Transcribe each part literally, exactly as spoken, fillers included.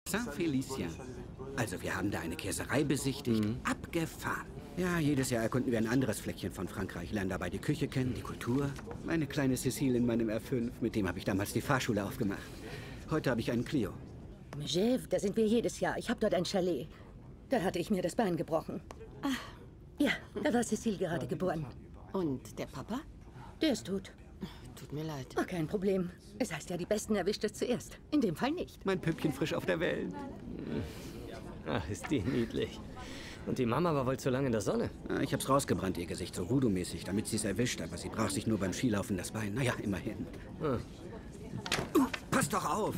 Saint-Félicien. Also wir haben da eine Käserei besichtigt. Mhm. Abgefahren. Ja, jedes Jahr erkunden wir ein anderes Fleckchen von Frankreich, lernen dabei die Küche kennen, die Kultur. Meine kleine Cécile in meinem R fünf, mit dem habe ich damals die Fahrschule aufgemacht. Heute habe ich einen Clio. Megève, da sind wir jedes Jahr. Ich habe dort ein Chalet. Da hatte ich mir das Bein gebrochen. Ah, ja, da war Cécile gerade geboren. Und der Papa? Der ist tot. Tut mir leid. Oh, kein Problem. Es heißt ja, die Besten erwischt es zuerst. In dem Fall nicht. Mein Püppchen frisch auf der Welt. Ach, ist die niedlich. Und die Mama war wohl zu lange in der Sonne. Ja, ich hab's rausgebrannt, ihr Gesicht, so Voodoo-mäßig, damit sie es erwischt. Aber sie brach sich nur beim Skilaufen das Bein. Naja, immerhin. Hm. Uh, pass doch auf!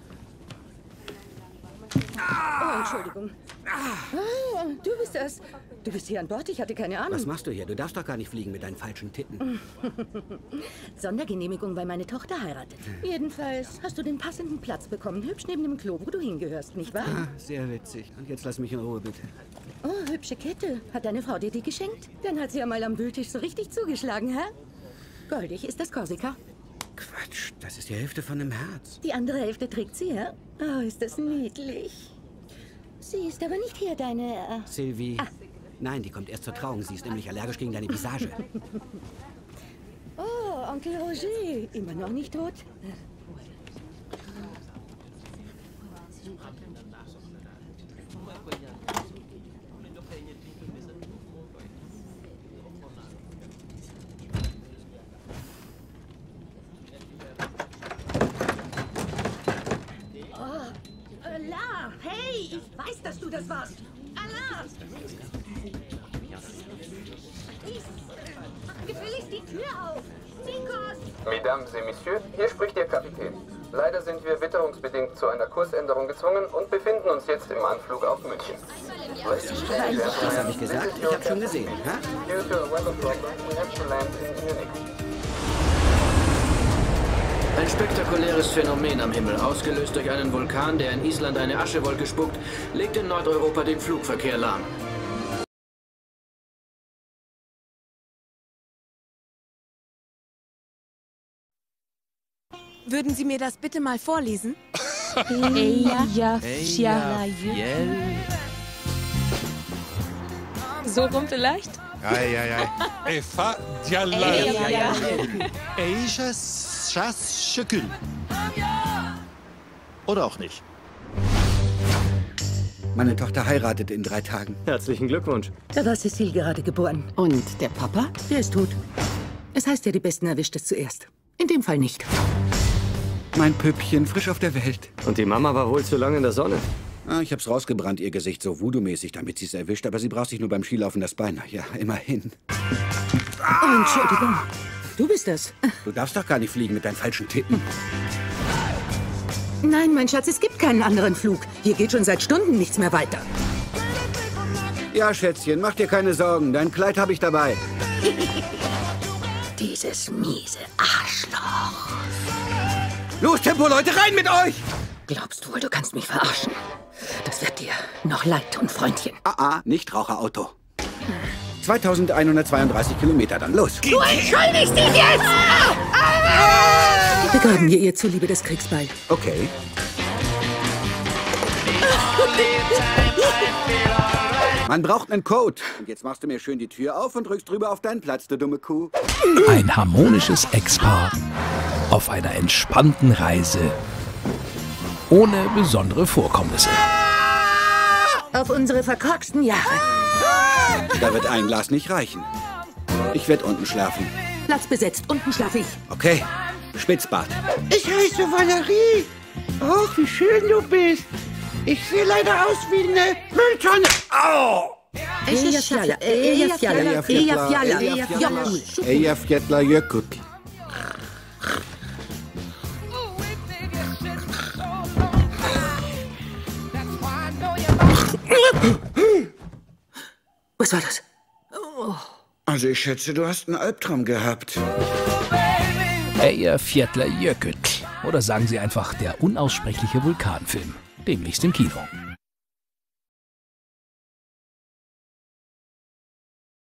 Oh, Entschuldigung. Ah, du bist das. Du bist hier an Bord, ich hatte keine Ahnung. Was machst du hier? Du darfst doch gar nicht fliegen mit deinen falschen Titten. Sondergenehmigung, weil meine Tochter heiratet. Jedenfalls hast du den passenden Platz bekommen, hübsch neben dem Klo, wo du hingehörst, nicht wahr? Ah, sehr witzig. Und jetzt lass mich in Ruhe, bitte. Oh, hübsche Kette. Hat deine Frau dir die geschenkt? Dann hat sie ja mal am Wühltisch so richtig zugeschlagen, hä? Goldig, ist das Korsika? Quatsch, das ist die Hälfte von einem Herz. Die andere Hälfte trägt sie, hä? Oh, ist das niedlich. Sie ist aber nicht hier, deine... Äh... Sylvie. Ah. Nein, die kommt erst zur Trauung. Sie ist nämlich allergisch gegen deine Visage. Oh, Onkel Roger. Immer noch nicht tot? Allah! Hey, ich weiß, dass du das warst. Allah! Mach gefälligst die Tür auf. Nikos! Mesdames et Messieurs, hier spricht Ihr Kapitän. Leider sind wir witterungsbedingt zu einer Kursänderung gezwungen und befinden uns jetzt im Anflug auf München. Was habe ich gesagt? Ich habe schon gesehen. Ha? Due to a weather problem, we have to land in Munich. Ein spektakuläres Phänomen am Himmel, ausgelöst durch einen Vulkan, der in Island eine Aschewolke spuckt, legt in Nordeuropa den Flugverkehr lahm. Würden Sie mir das bitte mal vorlesen? Eyjafjallajökull. So rum vielleicht? Ei, ei, ei. Eyjafjallajökull. Eyjafjallajökull. Oder auch nicht. Meine Tochter heiratet in drei Tagen. Herzlichen Glückwunsch. Da war Cécile gerade geboren. Und der Papa? Der ist tot. Es heißt ja, die Besten erwischt es zuerst. In dem Fall nicht. Mein Püppchen frisch auf der Welt. Und die Mama war wohl zu lange in der Sonne. Ah, ich hab's rausgebrannt, ihr Gesicht, so Voodoo-mäßig, damit sie es erwischt. Aber sie brach sich nur beim Skilaufen das Bein. Ja, immerhin. Oh, Entschuldigung. Du bist das. Du darfst doch gar nicht fliegen mit deinen falschen Titten. Nein, mein Schatz, es gibt keinen anderen Flug. Hier geht schon seit Stunden nichts mehr weiter. Ja, Schätzchen, mach dir keine Sorgen. Dein Kleid habe ich dabei. Dieses miese Arschloch. Los, Tempo, Leute, rein mit euch! Glaubst du wohl, du kannst mich verarschen? Das wird dir noch leid tun, Freundchen. Ah, ah, Nichtraucherauto. zweitausendeinhundertzweiunddreißig Kilometer, dann los. Du entschuldigst dich jetzt! Ah! Ah! Begraben wir ihr zuliebe das Kriegsbeil. Okay. Man braucht einen Code. Und jetzt machst du mir schön die Tür auf und drückst drüber auf deinen Platz, du dumme Kuh. Ein harmonisches Ex-Paar auf einer entspannten Reise ohne besondere Vorkommnisse. Auf unsere verkorksten Jahre. Da wird ein Glas nicht reichen. Ich werde unten schlafen. Platz besetzt, unten schlafe ich. Okay, Spitzbart. Ich heiße Valerie. Ach, wie schön du bist. Ich sehe leider aus wie eine Mülltonne. Au! Eyjafjalla, Eyjafjalla, Eyjafjalla, Eyjafjalla. Eyjafjallajökull. Was war das? Oh. Also ich schätze, du hast einen Albtraum gehabt. Eyjafjallajökull. Oder sagen Sie einfach der unaussprechliche Vulkanfilm. Demnächst im Kino.